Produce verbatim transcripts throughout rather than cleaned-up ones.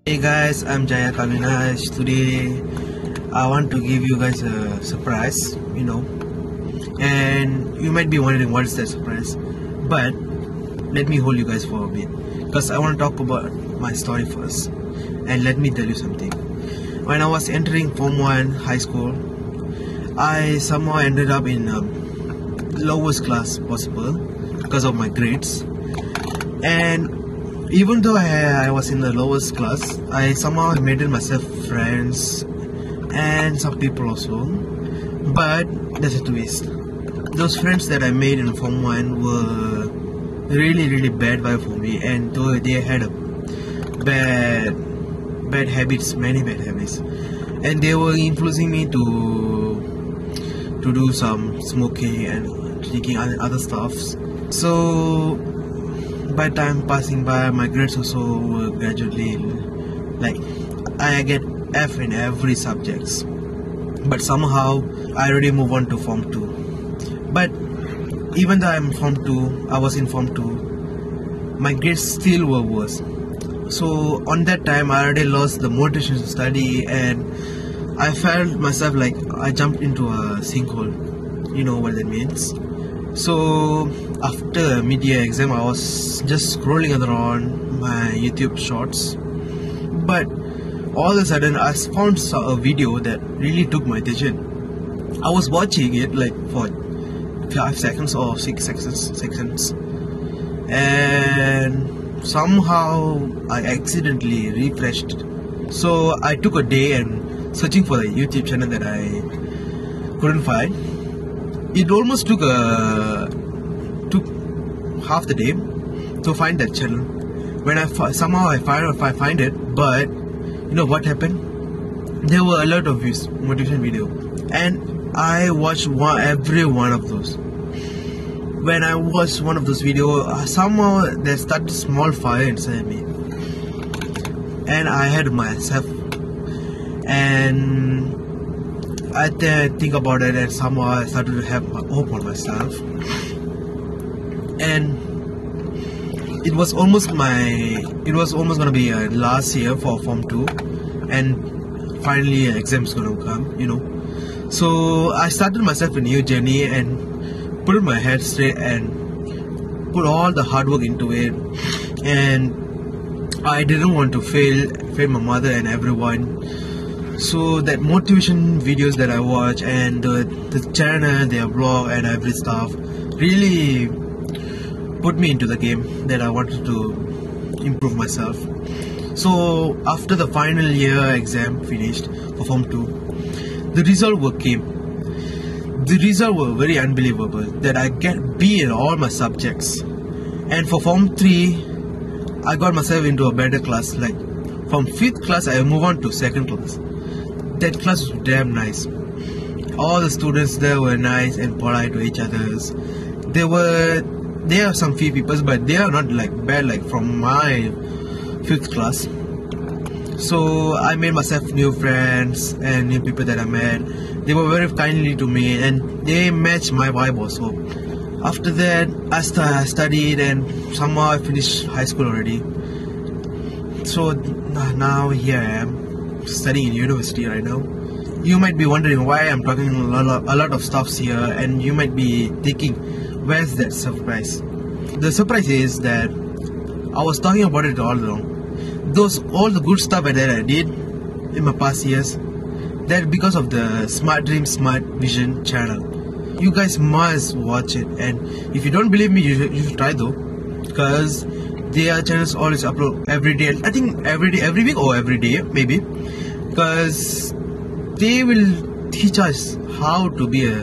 Hey guys, I'm Jaya Kavinash. Today I want to give you guys a surprise, you know, and you might be wondering what is that surprise, but let me hold you guys for a bit because I want to talk about my story first. And let me tell you something. When I was entering Form one high school, I somehow ended up in um, lowest class possible because of my grades. And even though I, I was in the lowest class, I somehow made myself friends and some people also. But there's a twist. Those friends that I made in Form one were really really bad vibe for me, and though they had a bad bad habits, many bad habits, and they were influencing me to to do some smoking and drinking and other stuffs. So by time passing by, my grades also were gradually, like, I get F in every subjects, but somehow I already move on to Form two. But even though I'm Form two, I was in Form two, my grades still were worse. So on that time I already lost the motivation to study, and I felt myself like I jumped into a sinkhole. You know what that means. So after mid-year exam, I was just scrolling around my YouTube shorts, but all of a sudden I found a video that really took my attention. I was watching it like for five seconds or six seconds, seconds, and somehow I accidentally refreshed. So I took a day and searching for the YouTube channel that I couldn't find. It almost took a took half the day to find that channel. When I somehow I find I find it, but you know what happened? There were a lot of views, motivation video, and I watched one, every one of those. When I watched one of those videos, somehow there started a small fire inside me, and I had myself, and I th think about it, and somehow I started to have hope on myself. And it was almost my, it was almost gonna be uh, last year for Form two, and finally uh, exams gonna come, you know. So I started myself a new journey and put my head straight and put all the hard work into it. And I didn't want to fail, fail my mother and everyone. So that motivation videos that I watch and the, the channel, their blog and every stuff really put me into the game that I wanted to improve myself. So after the final year exam finished for Form two, the result came. The result were very unbelievable that I get B in all my subjects. And for Form three, I got myself into a better class. Like from fifth class, I move on to second class. That class was damn nice. All the students there were nice and polite to each others. There were there are some few people, but they are not like bad like from my fifth class. So I made myself new friends and new people that I met. They were very kindly to me, and they matched my vibe also. After that, I, st I studied, and somehow I finished high school already. So now here I am, studying in university right now. You might be wondering why I'm talking a lot, of, a lot of stuffs here, and you might be thinking, where's that surprise? The surprise is that I was talking about it all along. Those all the good stuff that I did in my past years, that because of the Smart Dream Smart Vision channel. You guys must watch it, and if you don't believe me, you should, you should try though, because their channels always upload every day. I think every day, every week or every day maybe, because they will teach us how to be a,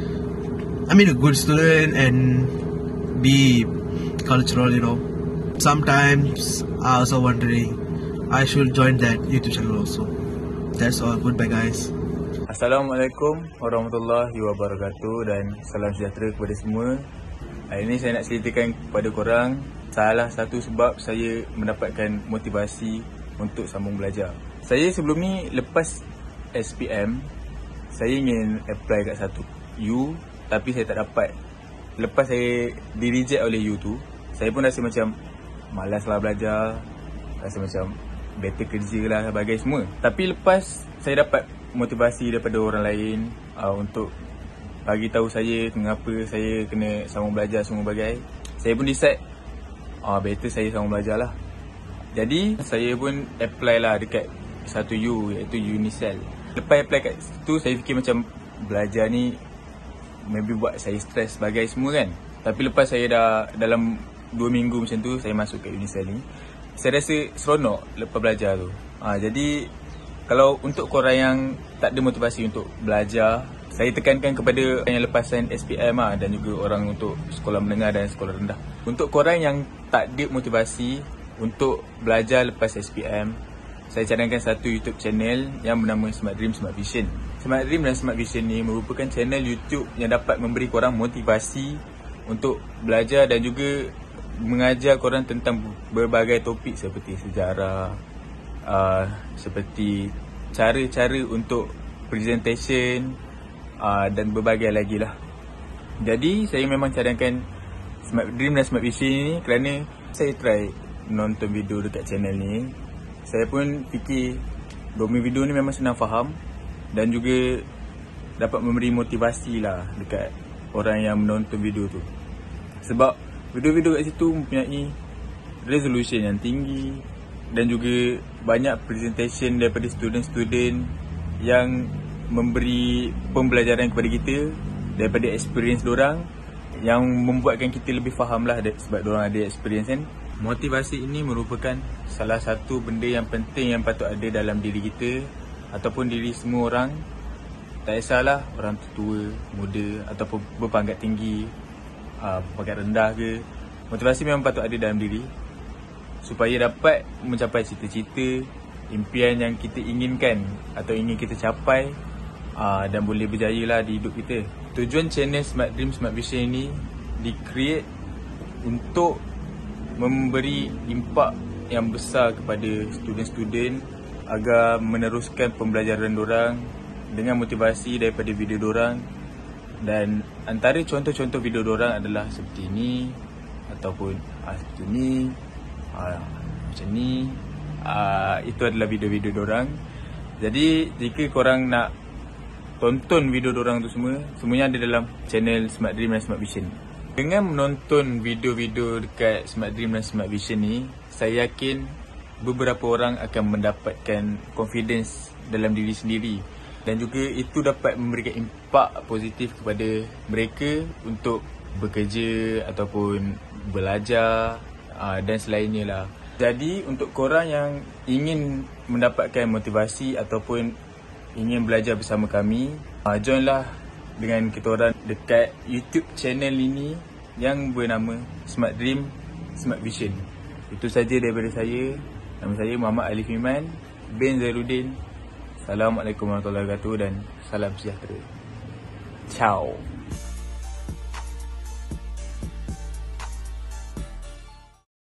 I mean, a good student and be cultural, you know. Sometimes I also wondering I should join that YouTube channel also. That's all. Goodbye guys. Assalamualaikum warahmatullahi wabarakatuh, dan salam sejahtera kepada semua. Hari ini saya nak ceritakan kepada korang salah satu sebab saya mendapatkan motivasi untuk sambung belajar. Saya sebelum ni lepas S P M, saya ingin apply kat satu U, tapi saya tak dapat. Lepas saya di reject oleh U tu, saya pun rasa macam malaslah belajar. Rasa macam better kerja lah bagai semua. Tapi lepas saya dapat motivasi daripada orang lain uh, untuk bagi tahu saya kenapa saya kena sambung belajar semua bagai, saya pun decide uh, better saya sambung belajar lah. Jadi saya pun apply lah dekat satu U, iaitu Unicell. Lepas apply kat situ, saya fikir macam belajar ni maybe buat saya stres bagai semua kan. Tapi lepas saya dah dalam dua minggu macam tu, saya masuk kat Unicell ni, saya rasa seronok lepas belajar tu. ha, Jadi kalau untuk korang yang tak ada motivasi untuk belajar, saya tekankan kepada orang yang lepasan S P M lah, dan juga orang untuk sekolah menengah dan sekolah rendah. Untuk korang yang tak ada motivasi untuk belajar lepas S P M, saya cadangkan satu YouTube channel yang bernama Smart Dream Smart Vision. Smart Dream dan Smart Vision ni merupakan channel YouTube yang dapat memberi korang motivasi untuk belajar dan juga mengajar korang tentang berbagai topik seperti sejarah, uh, seperti cara-cara untuk presentation, uh, dan berbagai lagi lah. Jadi saya memang cadangkan Smart Dream dan Smart Vision ni kerana saya try nonton video dekat channel ni. Saya pun fikir dua video ni memang senang faham dan juga dapat memberi motivasi lah dekat orang yang menonton video tu. Sebab video-video kat situ mempunyai resolution yang tinggi dan juga banyak presentation daripada student-student yang memberi pembelajaran kepada kita daripada experience diorang, yang membuatkan kita lebih faham lah sebab diorang ada experience kan. Motivasi ini merupakan salah satu benda yang penting yang patut ada dalam diri kita ataupun diri semua orang. Tak kisahlah orang tua, muda ataupun berpangkat tinggi, uh, berpangkat rendah ke. Motivasi memang patut ada dalam diri supaya dapat mencapai cita-cita, impian yang kita inginkan atau ingin kita capai, uh, dan boleh berjaya lah di hidup kita. Tujuan channel Smart Dream Smart Vision ini di-create untuk memberi impak yang besar kepada student-student agar meneruskan pembelajaran dorang dengan motivasi daripada video dorang. Dan antara contoh-contoh video dorang adalah seperti ini ataupun ah, seperti ini, ah, macam ni. ah, Itu adalah video-video dorang. Jadi jika korang nak tonton video dorang tu semua, semuanya ada dalam channel Smart Dream dan Smart Vision. Dengan menonton video-video dekat Smart Dream dan Smart Vision ni, saya yakin beberapa orang akan mendapatkan confidence dalam diri sendiri. Dan juga itu dapat memberikan impak positif kepada mereka untuk bekerja ataupun belajar dan selainnya lah. Jadi untuk korang yang ingin mendapatkan motivasi ataupun ingin belajar bersama kami, joinlah dengan kita orang dekat YouTube channel ini yang bernama Smart Dream Smart Vision. Itu saja daripada saya. Nama saya Muhammad Alif Iman bin Zairuddin. Assalamualaikum warahmatullahi wabarakatuh dan salam sejahtera. Ciao.